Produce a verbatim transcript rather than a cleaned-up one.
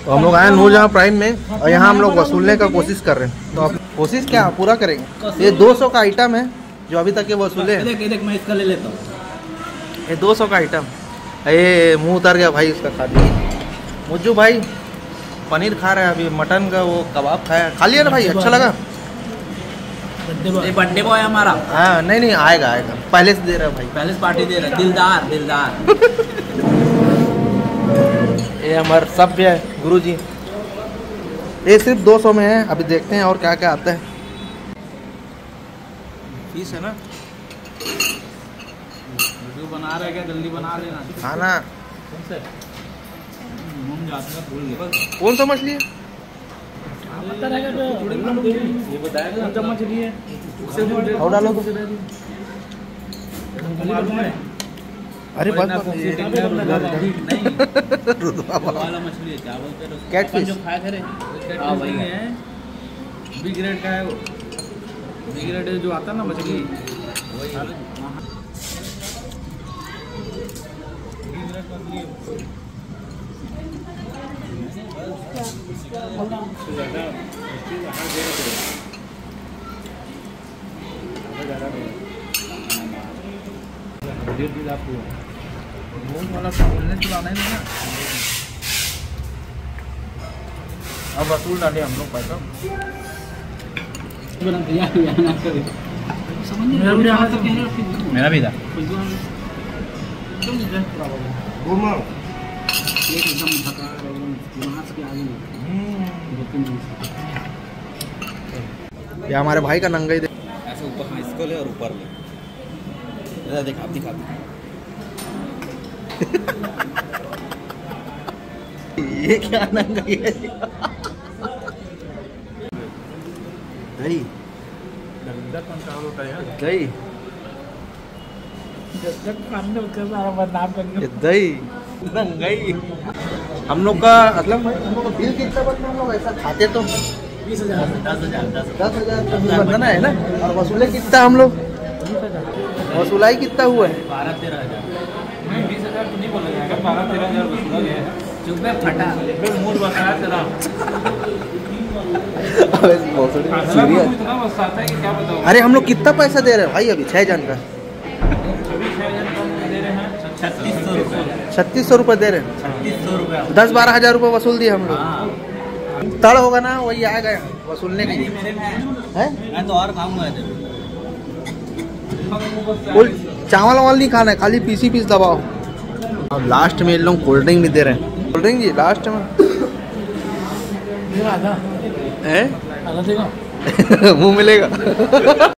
तो हम लोग आए नूरजहां प्राइम में और यहाँ हम लोग वसूलने का कोशिश कर रहे हैं। तो आप कोशिश क्या पूरा करेंगे। ये दो सौ का आइटम है जो अभी तक ये वसूले हैं। देख देख मैं इसका ले लेता हूँ। ये दो सौ का आइटम। ये मुंह उतर गया भाई इसका खा लिया। मुज्जू भाई पनीर खा रहा है अभी, मटन का वो कबाब खाया, खा लिया ना भाई, अच्छा लगा। ये बर्थडे बॉय हमारा। हाँ नहीं नहीं आएगा आएगा, पहले से दे रहा है भाई, पहले से पार्टी दे रहा है। दिलदार दिलदार। ये हमारे सभ्य है गुरु जी। ये सिर्फ दो सौ में है, अभी देखते हैं और क्या क्या आता है। फीस है ना, वीडियो बना रहे क्या, जल्दी बना लेना खाना। कौन से भूल गया कौन सा मछली है ये बताएगा कौन सा मछली है। और डालो तो। अरे बस वाला मछली है, क्या बोलते हैं, कैटफिश जो खाया करे। हाँ वही है, बी ग्रेड का है वो, बी ग्रेड जो आता है ना मछली वही है। बी ग्रेड मछली वाला बोलने चलाना ही नहीं। अब वसूल डाले हम लोग पैसा। मेरा भी था। ये हमारे भाई का नंगा ही दे। ऐसे ऊपर हाँ इसको ले और ऊपर ले, देखा आप दिखा ये क्या नंगा है। दही दही दही नंगाई। हम लोग का मतलब हम लोग का बिल कितना बनता है, हम लोग ऐसा खाते तो बीस हजार दस हजार दस हजार बनना है ना। और वसूले कितना हम लोग, वसूलाई कितना हुआ है। बारह तेरह हजार बीस हजार तो नहीं बोला जाएगा, बारह तेरह हजार वसूला गया है। चुप है फटा मूड बताया तेरा। अरे हम लोग कितना पैसा दे रहे हैं भाई अभी छह जन का। छत्तीस सौ रुपये छत्तीस सौ रुपये दे रहे हैं। छत्तीस सौ रुपये दस बारह हजार रुपये वसूल दिए हम लोग। तड़ होगा ना वही आएगा वसूलने के लिए। मैं तो और खाऊंगा। कुल चावल वावल नहीं खाना है, खाली पीसी पीस दबाओ। अब लास्ट में इन लोग कोल्ड ड्रिंक भी दे रहे हैं। कोल्ड ड्रिंक जी लास्ट में है मुँह मिलेगा।